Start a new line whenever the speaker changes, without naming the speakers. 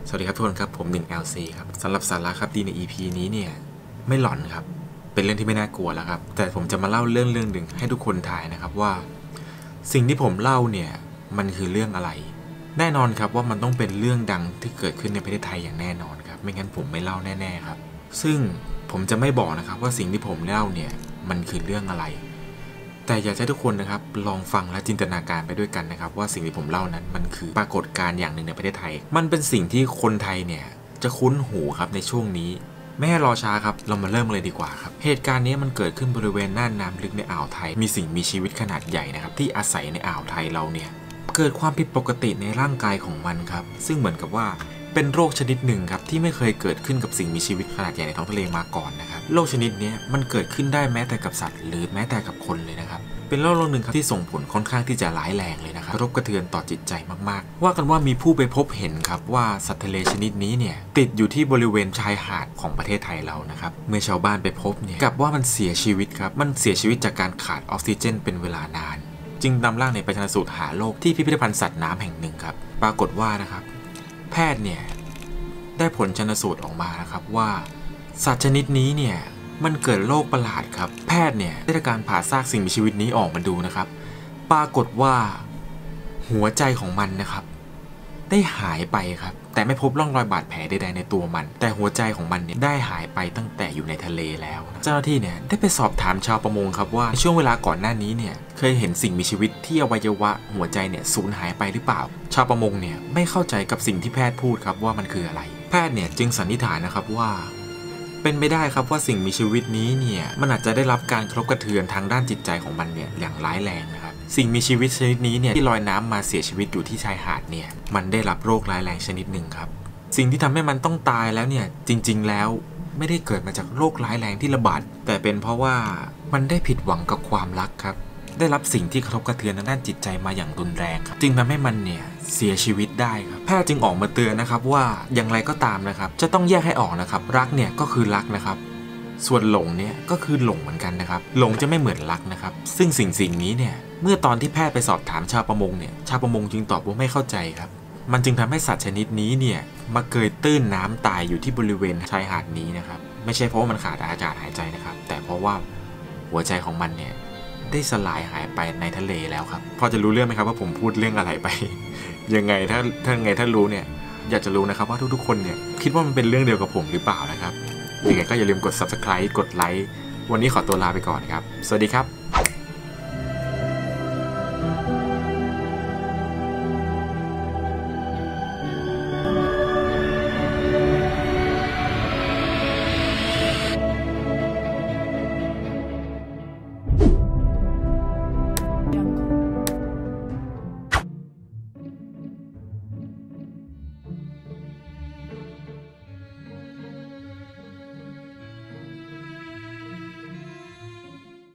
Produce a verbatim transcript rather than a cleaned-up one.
สวัสดีครับทุกคนครับผมหนึ่ง แอล ซี ครับสำหรับสาระครับดีใน อี พี นี้เนี่ยไม่หลอนครับเป็นเรื่องที่ไม่น่ากลัวแล้วครับแต่ผมจะมาเล่าเรื่องเรื่องหนึ่งให้ทุกคนทายนะครับว่าสิ่งที่ผมเล่าเนี่ยมันคือเรื่องอะไรแน่นอนครับว่ามันต้องเป็นเรื่องดังที่เกิดขึ้นในประเทศไทยอย่างแน่นอนครับไม่งั้นผมไม่เล่าแน่ๆครับซึ่งผมจะไม่บอกนะครับว่าสิ่งที่ผมเล่าเนี่ยมันคือเรื่องอะไรแต่อยากให้ทุกคนนะครับลองฟังและจินตนาการไปด้วยกันนะครับว่าสิ่งที่ผมเล่านั้นมันคือปรากฏการณ์อย่างหนึ่งในประเทศไทยมันเป็นสิ่งที่คนไทยเนี่ยจะคุ้นหูครับในช่วงนี้ไม่ให้รอช้าครับเรามาเริ่มเลยดีกว่าครับเหตุการณ์นี้มันเกิดขึ้นบริเวณน่านน้ำลึกในอ่าวไทยมีสิ่งมีชีวิตขนาดใหญ่นะครับที่อาศัยในอ่าวไทยเราเนี่ยเกิดความผิดปกติในร่างกายของมันครับซึ่งเหมือนกับว่าเป็นโรคชนิดหนึ่งครับที่ไม่เคยเกิดขึ้นกับสิ่งมีชีวิตขนาดใหญ่ในท้องทะเลมาก่อนนะครับโรคชนิดนี้มันเกิดขึ้นได้แม้แต่กับสัตว์หรือแม้แต่กับคนเลยนะครับเป็นโรคโรคหนึ่งครับที่ส่งผลค่อนข้างที่จะร้ายแรงเลยนะครับกระทบกระเทือนต่อจิตใจมากๆว่ากันว่ามีผู้ไปพบเห็นครับว่าสัตว์ทะเลชนิดนี้เนี่ยติดอยู่ที่บริเวณชายหาดของประเทศไทยเรานะครับเมื่อชาวบ้านไปพบเนี่ยกลับว่ามันเสียชีวิตครับมันเสียชีวิตจากการขาดออกซิเจนเป็นเวลานานจึงนำร่างในไปชันสูตรหาโรคที่พิพิธภัณฑ์สัตว์น้ำแห่งหนึ่งครับปรากฏว่านะครับแพทย์เนี่ยได้ผลชันสูตรออกมานะครับว่าสัตว์ชนิดนี้เนี่ยมันเกิดโรคประหลาดครับแพทย์เนี่ยได้ทำการผ่าซากสิ่งมีชีวิตนี้ออกมาดูนะครับปรากฏว่าหัวใจของมันนะครับได้หายไปครับแต่ไม่พบร่องรอยบาดแผลใดๆในตัวมันแต่หัวใจของมันเนี่ยได้หายไปตั้งแต่อยู่ในทะเลแล้วเจ้าหน้าที่เนี่ยได้ไปสอบถามชาวประมงครับว่าในช่วงเวลาก่อนหน้านี้เนี่ยเคยเห็นสิ่งมีชีวิตที่อวัยวะหัวใจเนี่ยสูญหายไปหรือเปล่าชาวประมงเนี่ยไม่เข้าใจกับสิ่งที่แพทย์พูดครับว่ามันคืออะไรแพทย์เนี่ยจึงสันนิษฐานนะครับว่าเป็นไม่ได้ครับว่าสิ่งมีชีวิตนี้เนี่ยมันอาจจะได้รับการกระทบกระเทือนทางด้านจิตใจของมันเนี่ยอย่างร้ายแรงนะครับสิ่งมีชีวิตชนิดนี้เนี่ยที่ลอยน้ำมาเสียชีวิตอยู่ที่ชายหาดเนี่ยมันได้รับโรคร้ายแรงชนิดหนึ่งครับสิ่งที่ทำให้มันต้องตายแล้วเนี่ยจริงๆแล้วไม่ได้เกิดมาจากโรคร้ายแรงที่ระบาดแต่เป็นเพราะว่ามันได้ผิดหวังกับความรักครับได้รับสิ่งที่กระทบกระเทือนทางด้านจิตใจมาอย่างรุนแรงครับจึงทำให้มันเนี่ยเสียชีวิตได้ครับแพทย์จึงออกมาเตือนนะครับว่าอย่างไรก็ตามนะครับจะต้องแยกให้ออกนะครับรักเนี่ยก็คือรักนะครับส่วนหลงเนี่ยก็คือหลงเหมือนกันนะครับหลงจะไม่เหมือนรักนะครับซึ่งสิ่งสิ่งนี้เนี่ยเมื่อตอนที่แพทย์ไปสอบถามชาวประมงเนี่ยชาวประมงจึงตอบว่าไม่เข้าใจครับมันจึงทำให้สัตว์ชนิดนี้เนี่ยมาเกยตื้นน้ำตายอยู่ที่บริเวณชายหาดนี้นะครับไม่ใช่เพราะว่ามันขาดอากาศหายใจนะครับแต่เพราะว่าหัวใจของมันเนี่ยได้สลายหายไปในทะเลแล้วครับพอจะรู้เรื่องไหมครับว่าผมพูดเรื่องอะไรไป ยังไงถ้าถ้าไงถ้ารู้เนี่ยอยากจะรู้นะครับว่าทุกๆคนเนี่ยคิดว่ามันเป็นเรื่องเดียวกับผมหรือเปล่านะครับยังไงก็อย่าลืมกด ซับสไครบ์ กดไลค์วันนี้ขอตัวลาไปก่อนครับสวัสดีครับ